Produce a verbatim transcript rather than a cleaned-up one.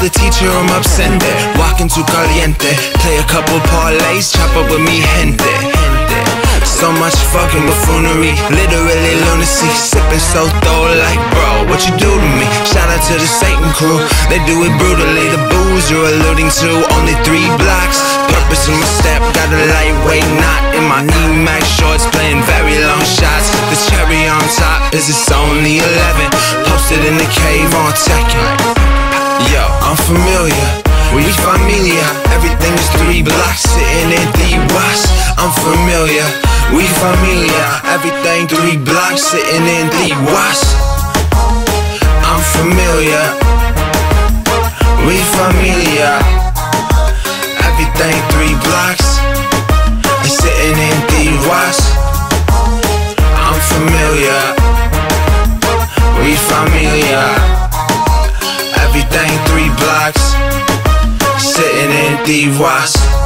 the teacher, I'm absente. Walking too caliente. Play a couple parlays, chop up with me, gente. So much fucking buffoonery, literally lunacy. Sipping so throw like, bro, what you do to me? Shout out to the Satan crew, they do it brutally. The booze you're alluding to, only three blocks. Purpose in my step, got a lightweight knot in my E-Max shorts, playing very long shots. The cherry on top is it's only eleven. Posted in the cave on Tekken. Yo, I'm familiar, we familia. Everything is three blocks, sitting in the was. I'm familiar, we familia. Everything three blocks, sitting in the was. I'm familiar, we familia. Everything three blocks, and sitting in the was. I'm familiar, we familia. Everything three blocks, sitting in the was.